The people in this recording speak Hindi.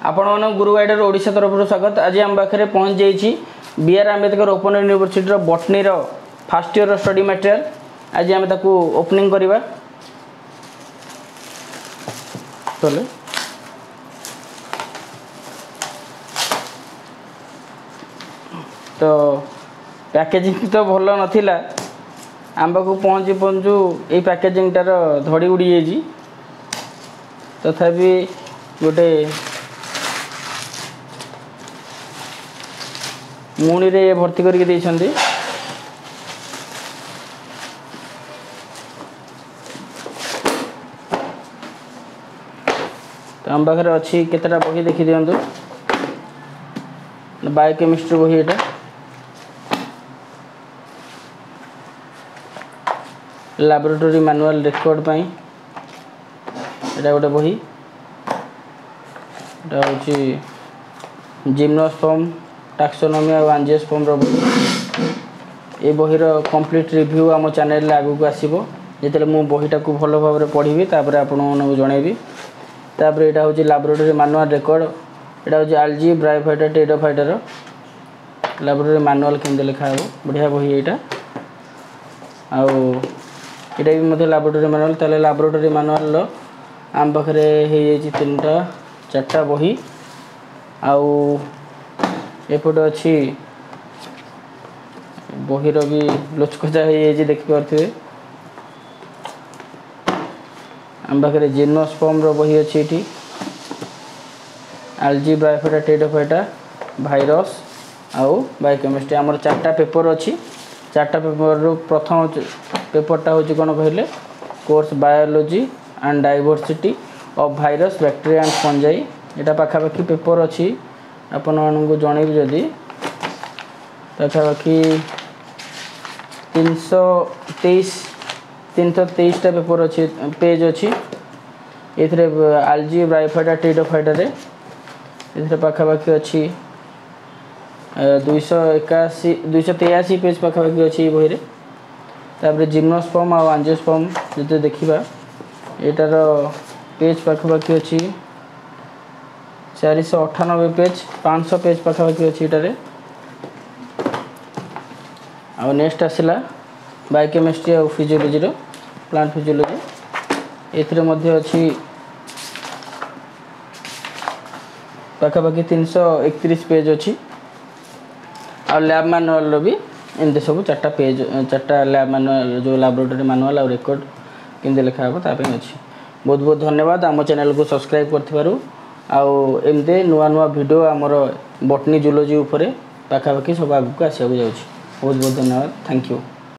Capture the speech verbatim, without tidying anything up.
आपण मन गुरु गाइडर ओडिशा तरफ स्वागत। आज आम पाखे पहुँच जाइए B R Ambedkar open university botany first year study material. आज आम ताकू ओपनिंग करवा तो पैकेजिंग तो भल नाला आम पाक पहुँची पहुँचू ये पैकेजिंग टार धड़ी उड़ी जाइए तथापि गोटे मुणी रे भर्ती करके देइछन्ती। तो आम पाखे अच्छी केतटा बही देखी दिंतु बायोकेमिस्ट्री बही एटा लैबोरेटरी मैनुअल रिकॉर्ड पाई एटा गोटे बही एटा होची जिम्नोस्पर्म टैक्सोनॉमी और एंजियोस्पर्म रो बही ए बही रो कंप्लीट रिव्यू आम चैनल आगु को आसीबो जेतले मु बहीटा को भलो भाव रे पढिबी तापर आपन को जणैबी। तापर एटा होची लैबोरेटरी मैनुअल रिकॉर्ड एटा होची एलजी ब्रायोफाइटा टेरिडोफाइटा रो लैबोरेटरी मैनुअल केमते लिखा हो बढ़िया बही एटा आउ एटा भी मते लैबोरेटरी मैनुअल ताले लैबोरेटरी मैनुअल लो आम पाखरे हे जाई तीनटा चारटा बही आउ एपटे अच्छी बहीर भी लोचकचा हो देखी पारे आम पाखे जिम्नोस्पर्म रो बही अच्छी ये एलजी ब्रायोफाइटा टेरिडोफाइटा भाइरस आउ बायोकेमिस्ट्री आमर चार्टा पेपर अच्छी चार्टा पेपर रो प्रथम पेपरटा हूँ कौन कहले course biology and diversity of virus bacteria and fungi यहाँ पाखापाखि पेपर अच्छी आपण मानू जनइबी जदि पाखापाखि तीन सौ तेईस तीन सौ तेईसटा पेपर अच्छी पेज अच्छी ये एलजी ब्रायोफाइटा टेरिडोफाइटा ये पाखापाखि अच्छी दुईश एकाशी दुईश तेयाशी पेज पाखापाखि अच्छी बही तापर जिम्नोस्पर्म और एंजियोस्पर्म जो देखा यार पेज पाखापाखि अच्छी चार सौ अठानबे पेज पाँच सौ पेज पाखापाखि अच्छी ये आ नेक्स्ट आसला बायोकेमिस्ट्री और फिजियोलॉजी रो प्लांट फिजियोलॉजी ये अच्छी पाखापाखि तीन सौ एकतीस पेज अच्छी आ लैब मैनुअल भी एमती सब चार्टा पेज चार्टा लैब मैनुअल जो लैबोरेटरी मैनुअल और रिकॉर्ड केमती लिखा हे ताप अच्छी। बहुत बहुत धन्यवाद आम चैनल को सब्सक्राइब कर एमती नुआ नुआ वीडियो आमर बॉटनी जूलॉजी उपरे पाखापाखि सब आगू को आसक जाऊँगी। बहुत बहुत धन्यवाद। Thank you.